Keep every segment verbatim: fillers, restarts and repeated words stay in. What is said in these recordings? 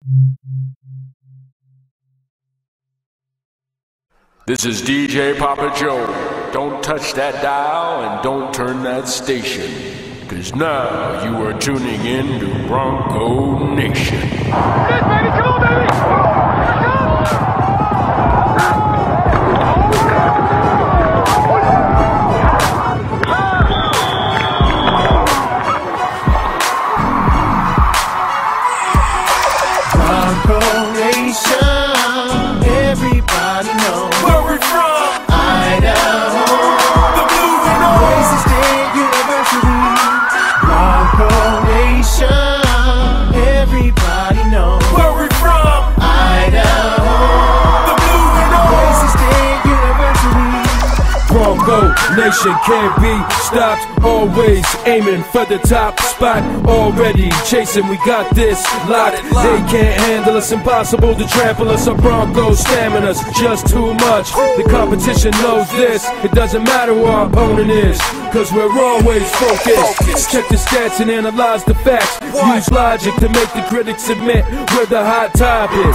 This is D J Papa Joe. Don't touch that dial and don't turn that station, cause now you are tuning in to Bronco Nation. Yes, baby, come on, baby! Bronco Nation, everybody knows Where we from? Idaho, The Blue and Orange. Boise State University. Bronco Nation, everybody knows Where we from? Idaho, The Blue and Orange. Boise State University. Bronco Nation can't be stopped, always aiming for the top spot, already chasing, we got this locked. They can't handle us, impossible to trample us. Our Broncos stamina's just too much. The competition knows this, it doesn't matter who our opponent is, cause we're always focused. Check the stats and analyze the facts. Use logic to make the critics admit we're the hot topic.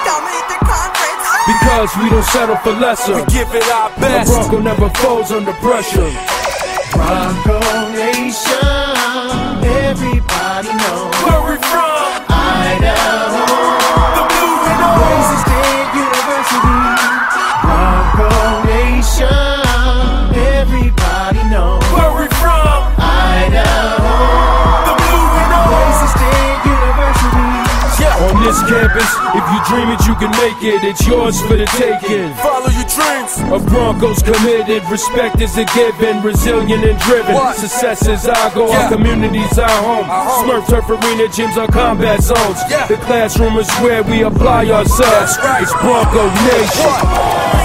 Because we don't settle for lesser, we give it our best. The Bronco never falls under pressure. Bronco Nation, everybody knows Where we from? Idaho, The Blue and Orange. Boise State University. Bronco Nation, everybody knows Where we from? Idaho, The Blue and Orange. Boise State University. On this campus, if you dream it, you can make it. It's yours for the taking. Follow your dreams. A Broncos committed, respect is a given, resilient and driven. What? Success is our goal, Yeah. our community's our home. Our home. Smurf Turf Arena gyms are combat zones. Yeah. The classroom is where we apply ourselves. That's right. It's Bronco Nation. What?